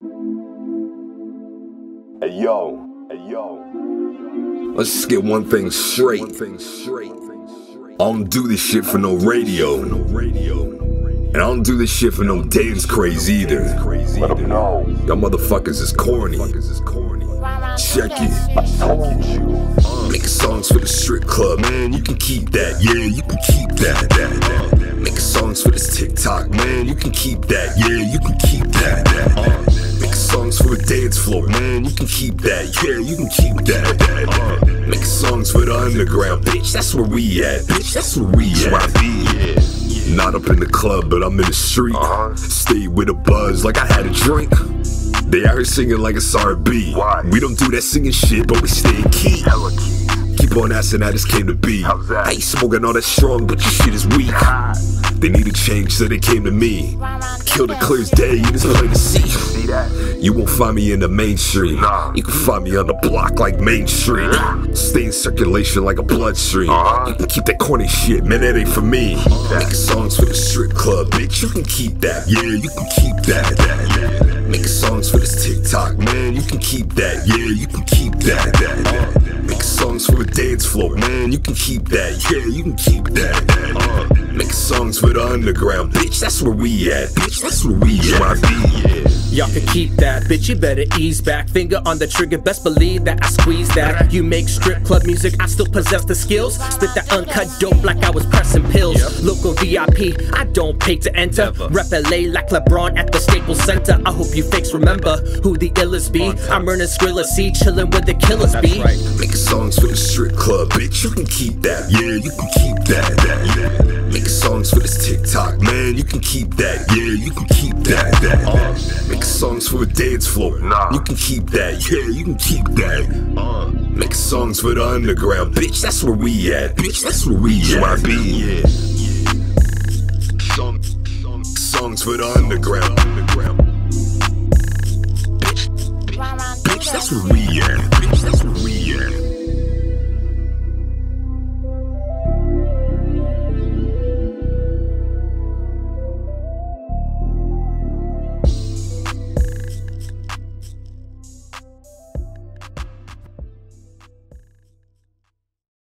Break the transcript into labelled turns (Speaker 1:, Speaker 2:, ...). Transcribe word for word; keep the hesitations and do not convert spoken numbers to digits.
Speaker 1: Hey yo, hey yo.
Speaker 2: Let's just get one thing straight. One thing straight. I don't do this shit for no radio. And I don't do this shit for no dance craze either.
Speaker 1: Let them know.
Speaker 2: Y'all motherfuckers is corny. Check it.
Speaker 1: I told you.
Speaker 2: Making songs for the strip club, man, you can keep that. Yeah, you can keep that. that, that. Making songs for this TikTok, man, you can keep that. Yeah, you can keep that. that, that. Making songs for the dance floor, man, you can keep that. Yeah, you can keep that. that, that. Making songs for the underground, bitch, that's where we at. Bitch, that's where we at. Where I be, yeah. Not up in the club, but I'm in the street. Uh-huh. Stay with a buzz like I had a drink. They out here singing like it's R and B.
Speaker 1: Why?
Speaker 2: We don't do that singing shit, but we stay key.
Speaker 1: Hella key.
Speaker 2: Keep on asking how this came to be.
Speaker 1: How's that?
Speaker 2: I ain't smoking all that strong, but your shit is weak. They need a change, so they came to me. Kill the clear as day, you just play to see.
Speaker 1: See that?
Speaker 2: You won't find me in the mainstream.
Speaker 1: Nah.
Speaker 2: You can find me on the block like Main Street. Stay in circulation like a bloodstream.
Speaker 1: Uh-huh.
Speaker 2: You can keep that corny shit, man, that ain't for me.
Speaker 1: that.
Speaker 2: Making songs for the strip club, bitch, you can keep that. Yeah, you can keep that. that, that. Making songs for this TikTok, man, you can keep that. Yeah, you can keep that. that, that. Making songs for the dance floor, man, you can keep that. Yeah, you can keep that. that, that. Making songs for the underground, bitch, that's where we at. Bitch, that's where we at. Where I be, yeah.
Speaker 3: Y'all can keep that, bitch, you better ease back. Finger on the trigger, best believe that I squeeze that. You make strip club music, I still possess the skills. Spit that uncut dope like I was pressing pills. Yep. Local V I P, I don't pay to enter. Never. Rep L A like LeBron at the Staples Center. I hope you fakes remember who the illest be. I'm earning Skrilla C, chillin' with the killers be.
Speaker 2: Right. Making songs for the strip club, bitch, you can keep that. Yeah, you can keep that. that, that. Making songs for this TikTok, man, you can keep that. Yeah, you can keep that. that, that. Making songs for the dance floor,
Speaker 1: nah.
Speaker 2: You can keep that. Yeah, you can keep that. Uh, making songs for the underground, bitch, that's where we at. Bitch, that's where we at. Where I be, yeah. Song, song, songs for the underground. underground. Bitch, bitch, bitch, that's where we at. Bitch, that's where we at.